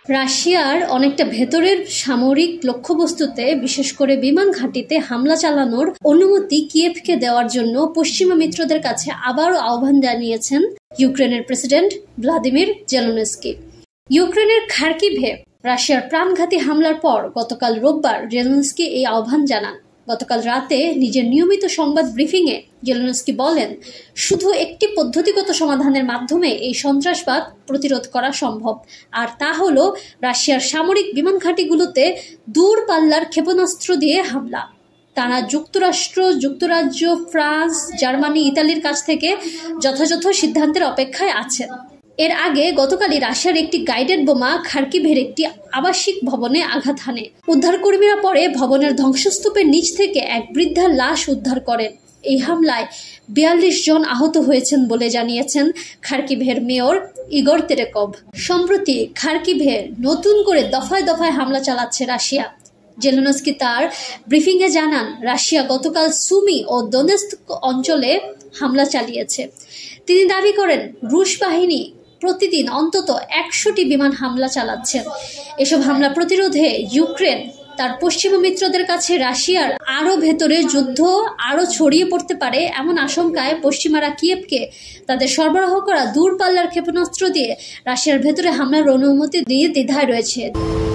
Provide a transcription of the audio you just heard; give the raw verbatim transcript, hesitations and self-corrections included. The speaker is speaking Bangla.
রাশিয়ার অনেকটা ভেতরের সামরিক লক্ষ্যবস্তুতে বিশেষ করে বিমান ঘাঁটিতে হামলা চালানোর অনুমতি কিয়েভকে দেওয়ার জন্য পশ্চিমা মিত্রদের কাছে আবারও আহ্বান জানিয়েছেন ইউক্রেনের প্রেসিডেন্ট ভ্লাদিমির জেলেনস্কি। ইউক্রেনের খার্কিভে রাশিয়ার প্রাণঘাতী হামলার পর গতকাল রোববার জেলেনস্কি এই আহ্বান জানান। গতকাল রাতে নিজের নিয়মিত সংবাদ ব্রিফিংয়ে জেলেনস্কি বলেন, শুধু একটি পদ্ধতিগত সমাধানের মাধ্যমে এই সন্ত্রাসবাদ প্রতিরোধ করা সম্ভব, আর তা হল রাশিয়ার সামরিক বিমান ঘাঁটিগুলোতে দূরপাল্লার ক্ষেপণাস্ত্র দিয়ে হামলা। তারা যুক্তরাষ্ট্র, যুক্তরাজ্য, ফ্রান্স, জার্মানি, ইতালির কাছ থেকে যথাযথ সিদ্ধান্তের অপেক্ষায় আছেন। এর আগে গতকালই রাশিয়ার একটি গাইডেড বোমা খার্কিভের একটি আবাসিক ভবনে আঘাত হানে। উদ্ধারকর্মীরা পরে ভবনের ধ্বংসস্তূপের নিচ থেকে এক বৃদ্ধার লাশ উদ্ধার করেন। এই হামলায় বিয়াল্লিশ জন আহত হয়েছেন বলে জানিয়েছেন খার্কিভের মেয়র ইগর তেরেকভ। সম্প্রতি খার্কিভে নতুন করে দফায় দফায় হামলা চালাচ্ছে রাশিয়া। জেলেনস্কি তার ব্রিফিংয়ে জানান, রাশিয়া গতকাল সুমি ও দোনেৎস্ক অঞ্চলে হামলা চালিয়েছে। তিনি দাবি করেন, রুশ বাহিনী প্রতিদিন অন্তত একশোটি বিমান হামলা চালাচ্ছেন। এসব হামলা প্রতিরোধে ইউক্রেন তার পশ্চিমা মিত্রদের কাছে রাশিয়ার আরও ভেতরে যুদ্ধ আরও ছড়িয়ে পড়তে পারে এমন আশঙ্কায় পশ্চিমারা কিয়েভকে তাদের সরবরাহ করা দূরপাল্লার ক্ষেপণাস্ত্র দিয়ে রাশিয়ার ভেতরে হামলার অনুমতি দিয়ে দ্বিধায় রয়েছে।